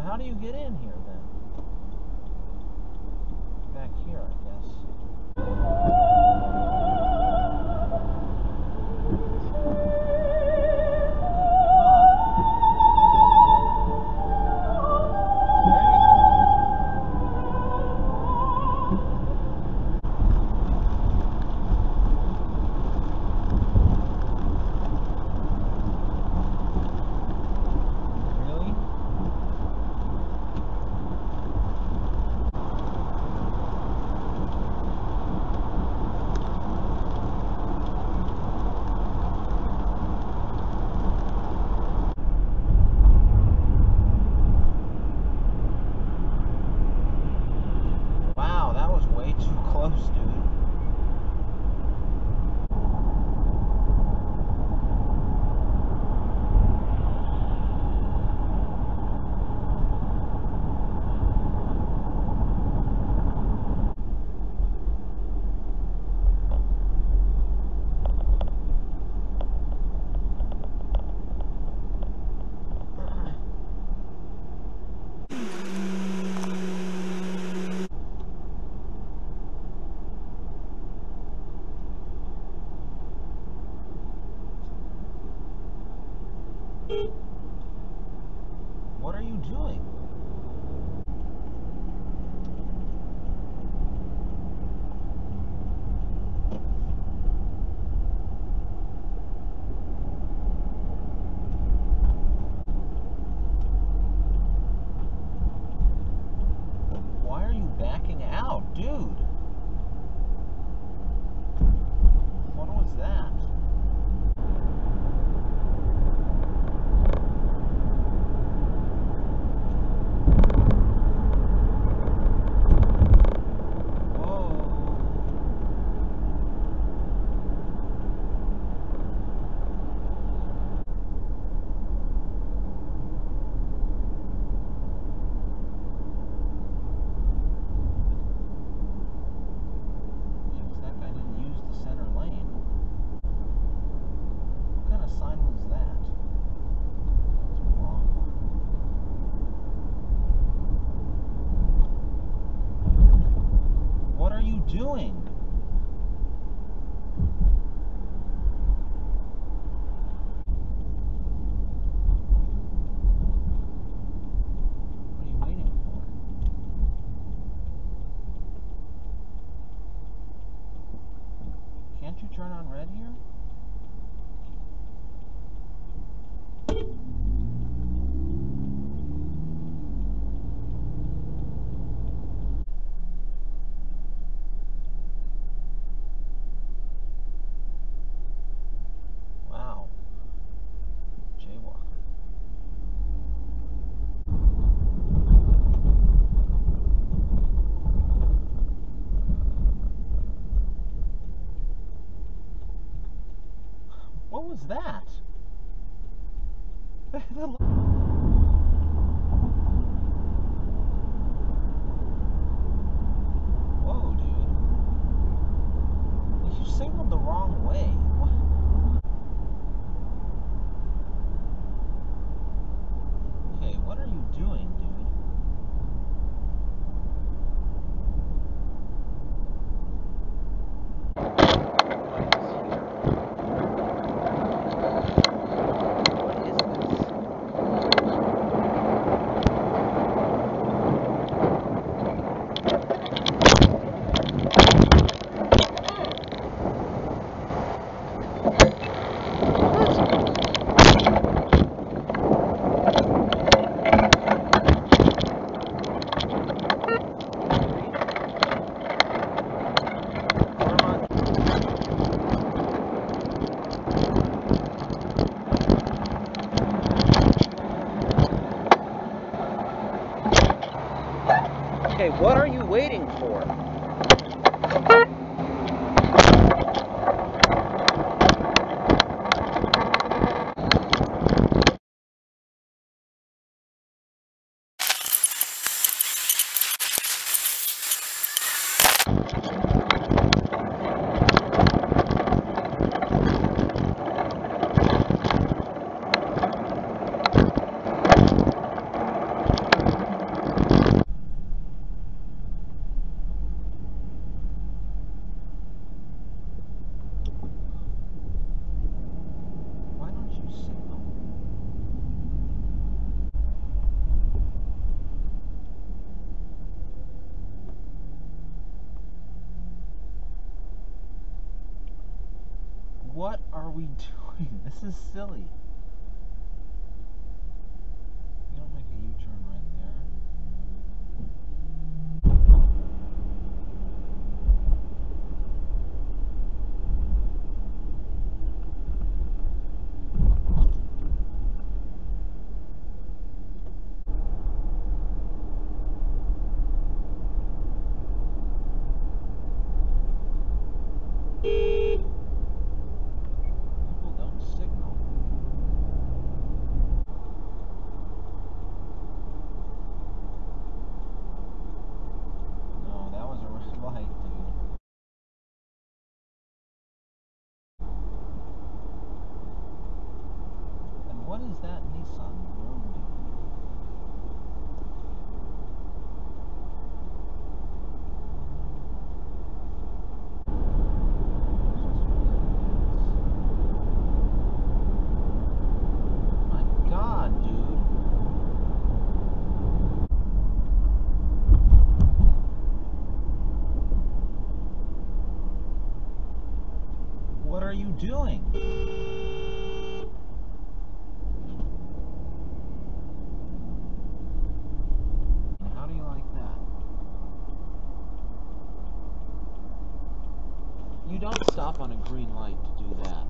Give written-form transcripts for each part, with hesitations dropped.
how do you get in here then? Back here, I guess. What are you doing? Why are you backing out, dude? What was that? Doing? What are you waiting for? Can't you turn on red here? What was that? Whoa, dude. You signaled the wrong way. Okay, what are you doing, dude? Okay, what are you waiting for? What are we doing? This is silly. You don't make a U-turn right there. People don't signal. No, that was a red light, dude. And what is that Nissan Rogue doing? My God, dude. What are you doing? How do you like that? You don't stop on a green light to do that.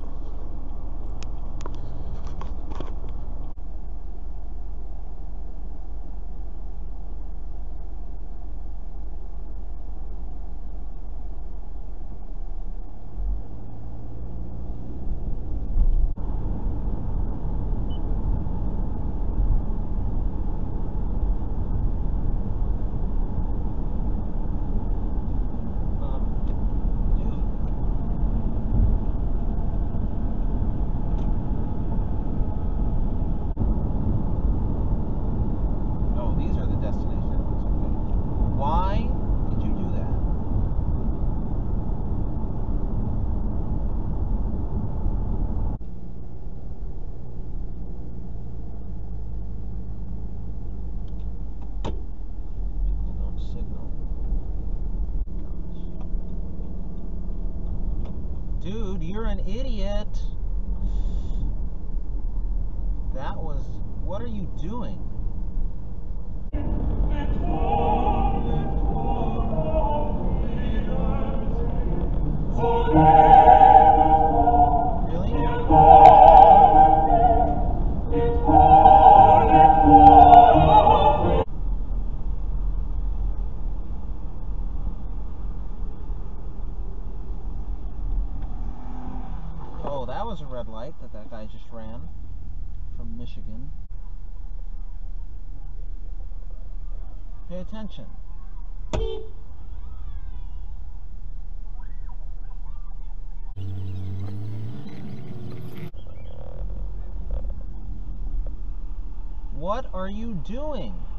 Dude, you're an idiot. That was... What are you doing? Really? Oh, that was a red light that guy just ran from Michigan. Pay attention. What are you doing?